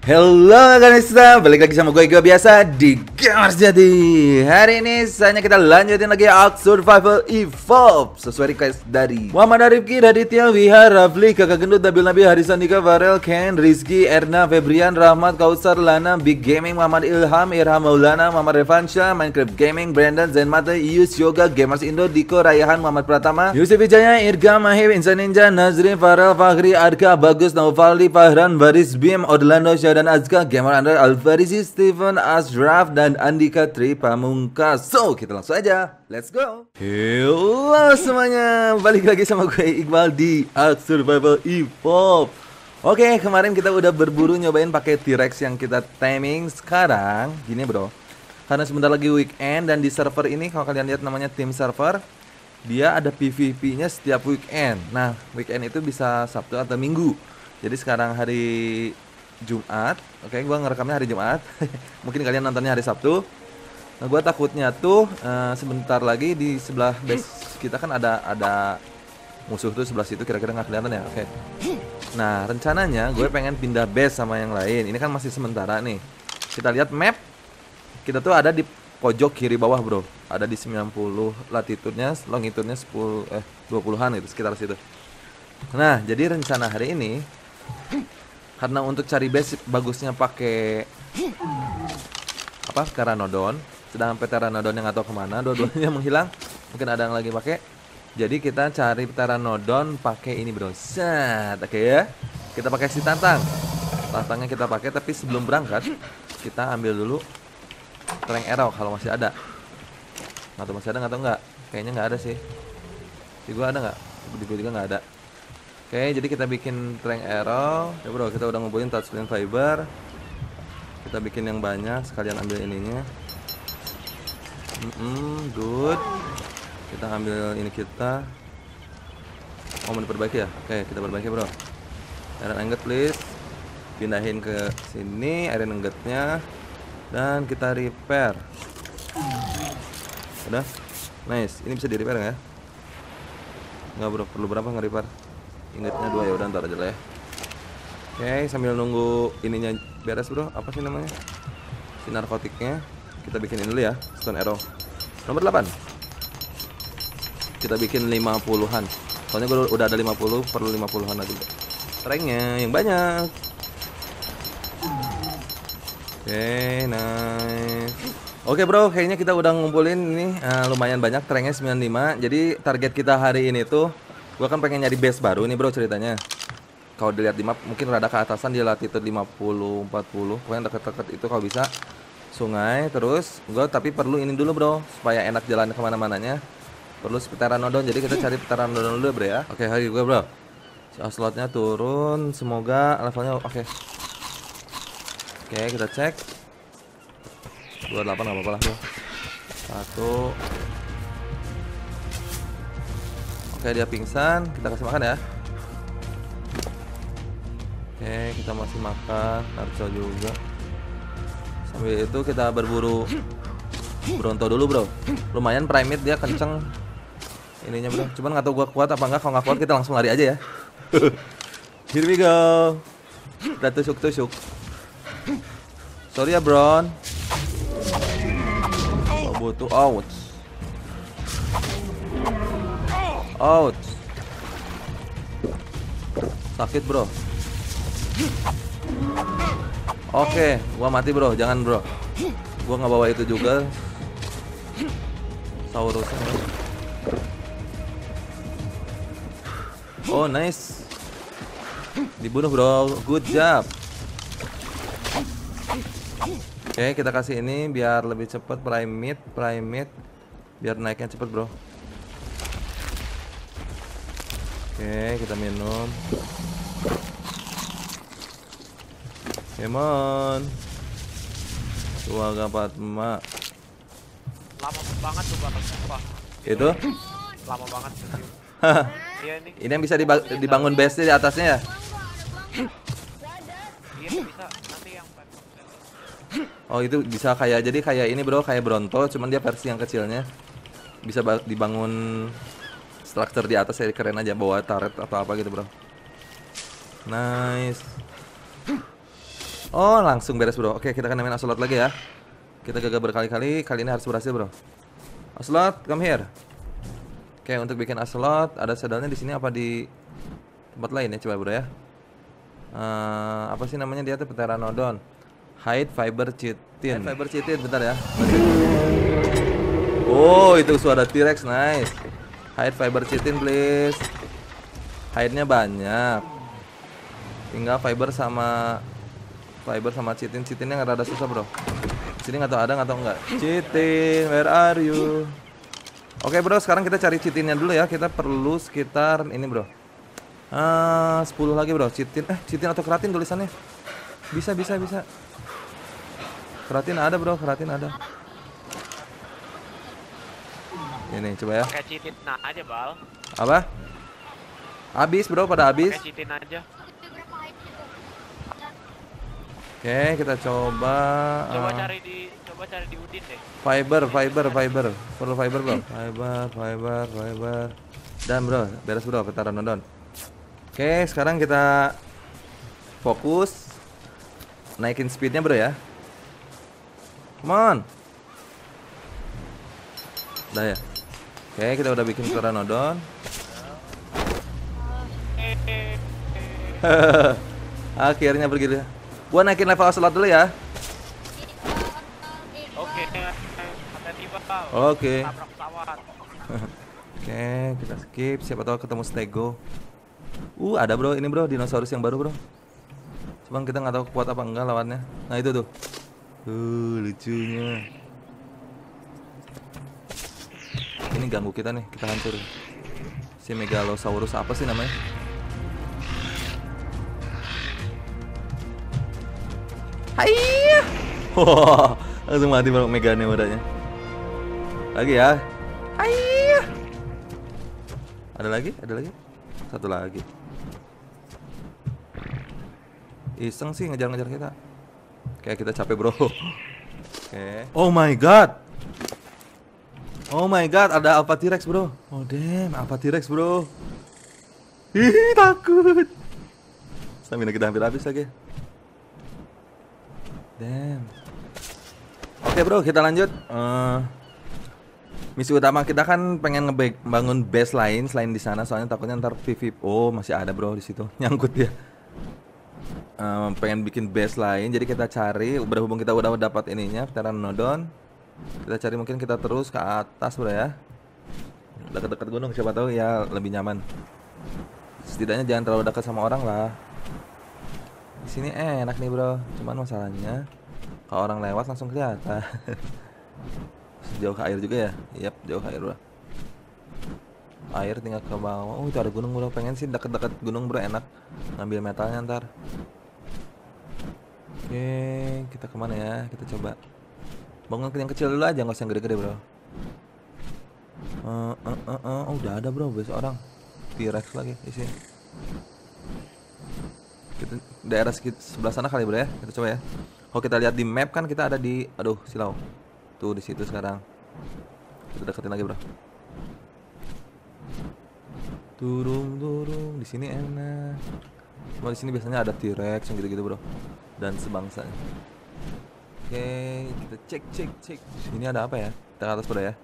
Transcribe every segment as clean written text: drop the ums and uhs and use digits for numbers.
Halo guys, balik lagi sama gue biasa di Gamers Jadi. Hari ini saatnya kita lanjutin lagi Ark Survival Evolve sesuai request dari Muhammad Arifki, Raditya, Wihar, Rafli, Kakak Gendut, Nabil Nabi, Harisan Dika, Farel, Ken, Rizky, Erna, Febrian, Rahmat, Kausar, Lana, Big Gaming, Muhammad Ilham, Irham Maulana, Muhammad Revansha, Minecraft Gaming, Brandon, Zen Mate, Ius, Yoga, Gamers Indo, Diko, Rayahan, Muhammad Pratama, Yusuf Wijaya, Irga, Mahib, Insan Ninja, Nazri, Farel, Fahri, Arka, Bagus, Naufaldi, Fahran, Baris, Bim, Orlando, dan Azka, Gamer Under, Alvarisi, Steven, Ashraf, dan Andika Tri Pamungkas. So, kita langsung aja, let's go. Halo semuanya, balik lagi sama gue Iqbal di Ark Survival Evolve. Oke, kemarin kita udah berburu nyobain pakai T-Rex yang kita taming. Sekarang gini bro, karena sebentar lagi weekend dan di server ini kalau kalian lihat namanya tim server, dia ada PVP-nya setiap weekend. Nah, weekend itu bisa Sabtu atau Minggu. Jadi sekarang hari Jumat, oke, gua ngerekamnya hari Jumat. Mungkin kalian nontonnya hari Sabtu. Nah, gua takutnya tuh sebentar lagi di sebelah base kita kan ada musuh tuh sebelah situ, kira-kira nggak kelihatan ya, oke. Nah, rencananya gue pengen pindah base sama yang lain. Ini kan masih sementara nih. Kita lihat map. Kita tuh ada di pojok kiri bawah, bro. Ada di 90 latitudenya, longitudenya 20-an gitu, sekitar situ. Nah, jadi rencana hari ini, karena untuk cari base bagusnya pakai apa? Pteranodon. Sedang Pteranodon yang nggak tahu kemana, dua-duanya menghilang. Mungkin ada yang lagi pakai. Jadi kita cari Pteranodon pakai ini, bro. Set, oke ya. Kita pakai si Tantang. Tantangnya kita pakai, tapi sebelum berangkat kita ambil dulu Trank Arrow kalau masih ada. Nggak tahu masih ada nggak tahu nggak? Kayaknya nggak ada sih. Di gua ada nggak? Di gua juga nggak ada. Oke, jadi kita bikin Trank Arrow. Ya bro, kita udah ngumpulin touchscreen fiber. Kita bikin yang banyak, sekalian ambil ininya. Good. Kita ambil ini kita. Oh, mau diperbaiki ya? Oke, kita perbaiki bro. Iron ingot please. Pindahin ke sini iron ingotnya. Dan kita repair. Udah? Nice, ini bisa di repair nggak ya? Nggak bro, perlu berapa nge-repair? Ingatnya 2 ya, udah ntar aja lah ya. Oke, sambil nunggu ininya beres bro, apa sih namanya? Si narkotiknya. Kita bikin ini dulu ya, stone arrow. Nomor 8. Kita bikin 50-an. Soalnya gue udah ada 50, perlu 50-an lagi. Tranknya yang banyak. Oke, nice. Oke bro, kayaknya kita udah ngumpulin ini lumayan banyak, tranknya 95. Jadi target kita hari ini tuh, gua kan pengen nyari base baru nih bro ceritanya. Kalau dilihat di map mungkin rada ke atasan di latitude 50 40. Pokoknya deket-deket itu kalau bisa sungai. Terus gua tapi perlu ini dulu bro supaya enak jalan kemana-mananya. Perlu Pteranodon, jadi kita cari Pteranodon dulu bro ya. Oke, hari gua bro. Slotnya turun, semoga levelnya oke. Oke, kita cek. 28 nggak apa-apa lah bro. 1. Oke, dia pingsan, kita kasih makan ya. Oke, kita masih makan, Narco juga. Sambil itu kita berburu Bronto dulu bro. Lumayan primate dia kenceng ininya bro. Cuman nggak tahu gua kuat apa enggak. Kalau nggak kuat kita langsung lari aja ya. Here we go. Kita tusuk-tusuk. Sorry ya Bron. Oh, butuh ouch. Ouch. Sakit bro. Oke, gua mati bro, jangan bro. Gua nggak bawa itu juga. Saurus. Oh nice. Dibunuh bro, good job. Oke, kita kasih ini biar lebih cepat primate, biar naiknya cepet bro. Oke, kita minum. Kemon. Suaga Fatma. Lama banget tuh bakal sumpah. Itu? Lama banget. Iya nih. Ini yang bisa dibangun base di atasnya ya? Iya bisa nanti yang Oh, itu bisa kayak jadi kayak ini bro, kayak Bronto, cuman dia versi yang kecilnya. Bisa dibangun struktur di atas ya, keren aja, bawa turret atau apa gitu bro. Nice. Oh, langsung beres bro. Oke, kita akan main Ocelot lagi ya. Kita gagal berkali-kali, kali ini harus berhasil bro. Ocelot, come here. Oke, untuk bikin Ocelot ada saddle-nya di sini apa di tempat lain ya, coba bro ya. Apa sih namanya dia tuh, Pteranodon. Hide fiber chitin. Fiber chitin, bentar ya. Oh, itu suara T-Rex, nice. Hide fiber chitin please. Hide-nya banyak. Tinggal fiber sama chitin-chitinnya nggak rada susah bro. Sini nggak tahu ada nggak tahu nggak. Chitin, where are you? Oke bro, sekarang kita cari chitinnya dulu ya. Kita perlu sekitar ini bro. 10 lagi bro. Chitin atau keratin tulisannya. Bisa. Keratin ada bro, keratin ada. Ini coba ya. Pakai chitin aja, Bal. Apa? Habis bro, pada habis. Pakai chitin aja. Oke, kita coba. Coba cari di Udin deh. Fiber. Perlu fiber bro. Fiber. Dan bro, beres bro, Pteranodon. Oke, sekarang kita fokus naikin speednya bro ya. Come on. Udah ya. Oke, kita udah bikin Pteranodon. Akhirnya begitu. Gua naikin level Ocelot dulu ya. Oke. Hati-hati, Bal. Oke. Tabrak pesawat. Oke, kita skip. Siapa tahu ketemu Stego. Ada bro, ini bro, dinosaurus yang baru bro. Cuman kita nggak tahu kuat apa enggak lawannya. Nah itu tuh. Lucunya. Ini ganggu kita nih, kita hancurin. Si Megalosaurus apa sih namanya? Hai. Wah, langsung mati bro Meganeuranya. Lagi ya. Hai. Ada lagi? Satu lagi. Iseng sih ngejar-ngejar kita. Kayak kita capek bro. Oke. Oh my god, ada Alpha T-Rex bro. Oh damn, Alpha T-Rex bro. Ih, takut. Stamina kita hampir habis lagi. Damn. Oke bro, kita lanjut. Misi utama kita kan pengen ngebangun base lain selain di sana, soalnya takutnya ntar PvP. Oh masih ada bro di situ, nyangkut ya. Pengen bikin base lain, jadi kita cari. Berhubung kita udah dapat ininya, Pteranodon. Kita cari mungkin kita terus ke atas bro ya. Dekat-dekat gunung, siapa tahu ya lebih nyaman. Setidaknya jangan terlalu dekat sama orang lah. Di sini enak nih bro, cuman masalahnya kalau orang lewat langsung kelihatan. Jauh ke air juga ya? Yap, jauh ke air bro. Air tinggal ke bawah. Oh itu ada gunung bro, pengen sih deket-deket gunung bro, enak ngambil metalnya ntar. Oke, kita kemana ya? Kita coba bangun yang kecil dulu aja, nggak usah yang gede-gede bro. Oh udah ada bro, besok orang T-Rex lagi di sini. Kita daerah sebelah sana kali bro ya, kita coba ya. Kalau kita lihat di map kan kita ada di, aduh silau. Tuh di situ sekarang. Kita deketin lagi bro. Turung di sini enak. Cuma di sini biasanya ada T-Rex yang gitu-gitu bro, dan sebangsanya. Oke, kita cek. Ini ada apa ya? Kita ke atas bro ya.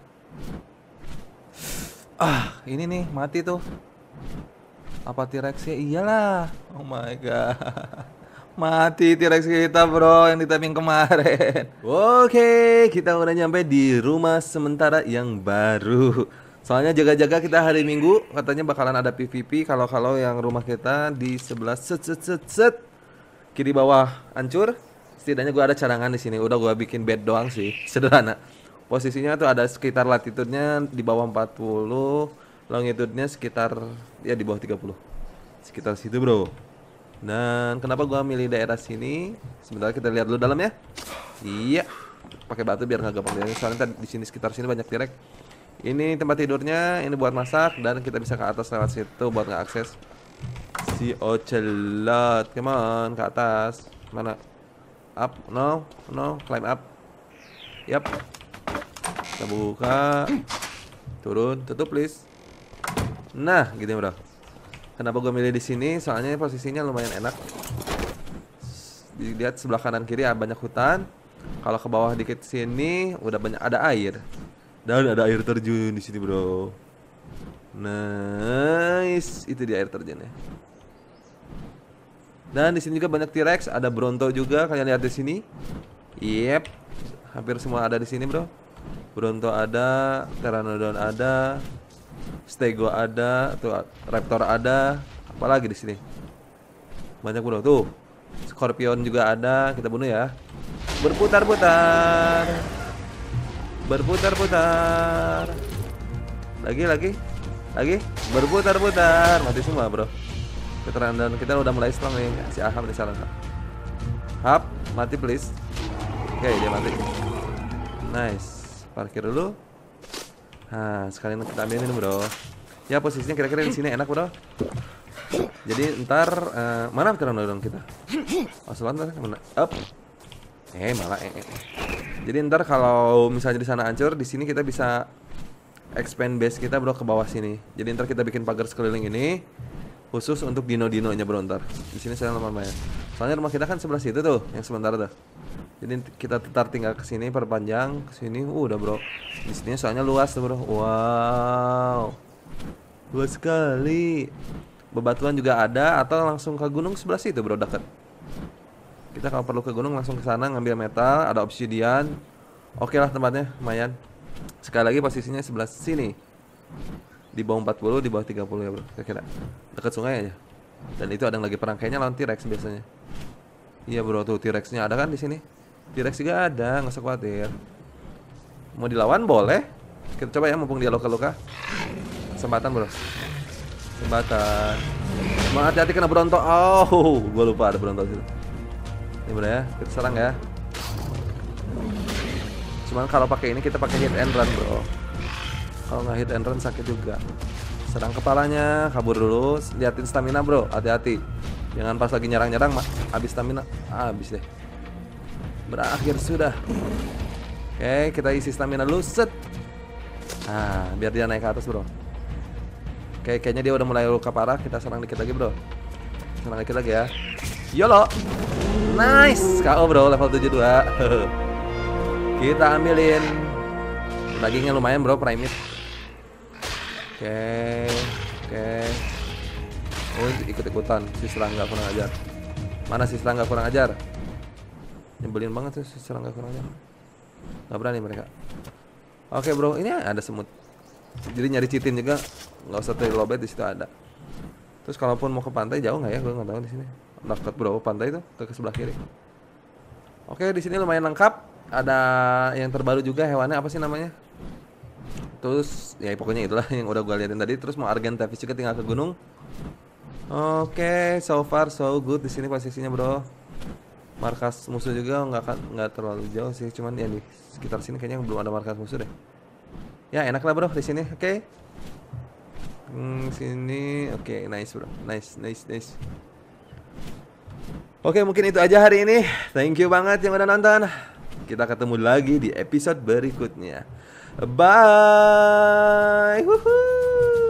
Ini nih mati tuh. Apa T-Rex ya? Iyalah. Oh my god. Mati T-Rex kita bro yang di tapping kemarin. Oke, kita udah nyampe di rumah sementara yang baru. Soalnya jaga-jaga kita hari Minggu katanya bakalan ada PvP. Kalau yang rumah kita di sebelah set kiri bawah hancur. Setidaknya gua ada cadangan di sini. Udah gua bikin bed doang sih, sederhana. Posisinya tuh ada sekitar latitude-nya di bawah 40, longitude-nya sekitar ya di bawah 30. Sekitar situ, bro. Dan kenapa gua milih daerah sini? Sebentar kita lihat dulu dalam ya. Iya. Pakai batu biar nggak gampang dilihat. Soalnya di sini sekitar sini banyak T-Rex. Ini tempat tidurnya, ini buat masak, dan kita bisa ke atas lewat situ buat ngeakses si Ocelot. Come on, ke atas. Mana? Up? No, climb up. Yap. Kita buka. Turun, tutup please. Nah, gini bro. Kenapa gue milih di sini? Soalnya posisinya lumayan enak. Lihat sebelah kanan kiri banyak hutan. Kalau ke bawah dikit sini udah banyak ada air. Dan ada air terjun di sini, bro. Nice, itu dia air terjunnya. Dan di sini juga banyak T-Rex, ada Bronto juga kalian lihat di sini. Yep, hampir semua ada di sini, bro. Bronto ada, Pteranodon ada, Stego ada, tuh Raptor ada, apalagi di sini. Banyak, bro. Tuh, Scorpion juga ada, kita bunuh ya. Berputar-putar. Berputar-putar. Lagi. Berputar-putar. Mati semua, bro. Keterangan kita udah mulai strong nih. Si Aham nih salah. Hap, mati please. Oke, dia mati. Nice. Parkir dulu. Nah, sekalian kita ambil ini, bro. Ya, posisinya kira-kira di sini enak, bro. Jadi ntar mana Pteranodon kita? Oh, sebentar mana? Up. Malah. Jadi ntar kalau misalnya di sana hancur, di sini kita bisa expand base kita, bro, ke bawah sini. Jadi ntar kita bikin pagar sekeliling ini khusus untuk dino-dinonya, bro. Ntar di sini saya lumayan. Soalnya rumah kita kan sebelah situ tuh, yang sebentar tuh. Jadi kita tinggal ke sini, perpanjang ke sini. Udah, bro. Di sini soalnya luas tuh, bro. Wow. Luas sekali. Bebatuan juga ada atau langsung ke gunung sebelah situ, bro, dekat. Kita kalau perlu ke gunung langsung ke sana ngambil metal, ada obsidian. Oke lah tempatnya, lumayan. Sekali lagi posisinya sebelah sini. Di bawah 40, di bawah 30 ya, bro. Kira-kira dekat sungai aja. Dan itu ada yang lagi perang, kayaknya lawan T-Rex biasanya. Iya, bro, tuh T-Rex-nya ada kan di sini. T-Rex juga ada, nggak usah khawatir. Mau dilawan boleh. Kita coba ya, mumpung dia luka-luka. Kesempatan, bro. Kesempatan. Mau hati-hati kena Bronto. Oh, gue lupa ada Bronto situ. Ini, bro ya, kita serang ya. Cuman kalau pakai ini kita pakai hit and run, bro. Kalau nggak hit and run sakit juga. Serang kepalanya, kabur dulu. Liatin stamina, bro, hati-hati. Jangan pas lagi nyerang-nyerang habis stamina. Habis deh. Berakhir sudah. Oke, kita isi stamina dulu. Set. Biar dia naik ke atas, bro. Oke, kayaknya dia udah mulai luka parah. Kita serang dikit lagi, bro. Serang dikit lagi ya. YOLO. Nice. KO, bro, level 72. Kita ambilin. Dagingnya lumayan, bro, primate. Oke. Oh, ikut-ikutan. Si serangga kurang ajar. Mana si serangga kurang ajar? Nyebelin banget tuh si serangga kurang ajar. Gak berani mereka. Oke, bro, ini ada semut. Jadi nyari citin juga nggak usah terlalu lobet, di situ ada. Terus kalaupun mau ke pantai jauh nggak ya? Gue nggak tahu di sini. Dekat, bro, pantai itu ke sebelah kiri. Oke, di sini lumayan lengkap. Ada yang terbaru juga hewannya, apa sih namanya? Terus ya pokoknya itulah yang udah gue liatin tadi. Terus mau Argentavis juga tinggal ke gunung. Oke, so far so good di sini posisinya, bro. Markas musuh juga nggak terlalu jauh sih, cuman ya di sekitar sini kayaknya belum ada markas musuh deh. Ya enak lah, bro, di sini. Oke. Sini. Oke, nice, bro. Nice. Oke, mungkin itu aja hari ini. Thank you banget yang udah nonton. Kita ketemu lagi di episode berikutnya. Bye. Woohoo.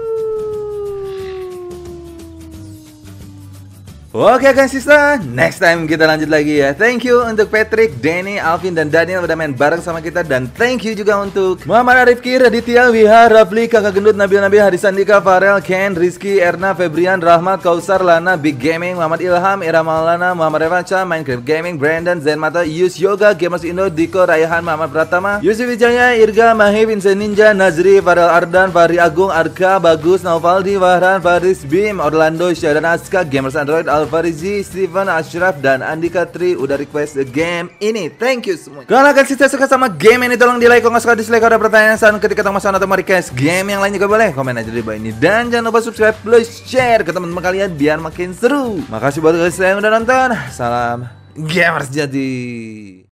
Oke guys, sister, next time kita lanjut lagi ya. Thank you untuk Patrick, Danny, Alvin, dan Daniel udah main bareng sama kita. Dan thank you juga untuk Muhammad Arifki, Raditya, Wihar, Rafli, Kakak Gendut, Nabil, Harisandika, Farel, Ken, Rizky, Erna, Febrian, Rahmat, Kausar, Lana, Big Gaming, Muhammad Ilham, Ira Maulana, Muhammad Revancha, Minecraft Gaming, Brandon, Zen Mata, Yus Yoga, Gamers Indo, Diko, Raihan, Muhammad Pratama, Yusuf Wijaya, Irga, Mahi, Vincent Ninja, Nazri, Farel Ardan, Fahri Agung, Arka, Bagus, Naufaldi, Wahran, Faris, Bim, Orlando, Syadan Aska, Gamers Android, Alfarizi, Steven, Ashraf, dan Andika Tri udah request game ini. Thank you semua. Kalau kalian suka sama game ini, tolong di like. Kalau nggak suka dislike. Kalau ada pertanyaan saran ketika masalah atau mau request game yang lain juga boleh, komen aja di bawah ini. Dan jangan lupa subscribe plus share ke teman-teman kalian biar makin seru. Makasih buat kalian yang udah nonton. Salam gamers jadi.